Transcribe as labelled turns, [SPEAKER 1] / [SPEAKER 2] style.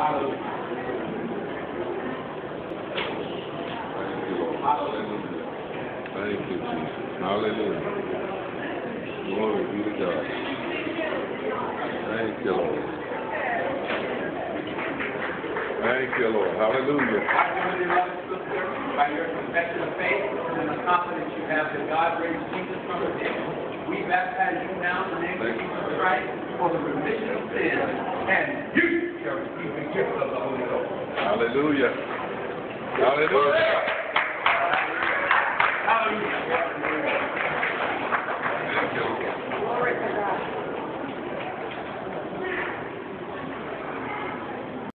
[SPEAKER 1] Thank you, Jesus. Hallelujah. Glory be to God. Thank you, Lord. Thank you, Lord. Hallelujah.
[SPEAKER 2] By your confession of faith and the confidence you have that God raised Jesus from the dead, we baptize you now in the name of Jesus Christ for the remission of sins, and you shall receive the gift of the Holy Ghost.
[SPEAKER 1] Hallelujah. Hallelujah.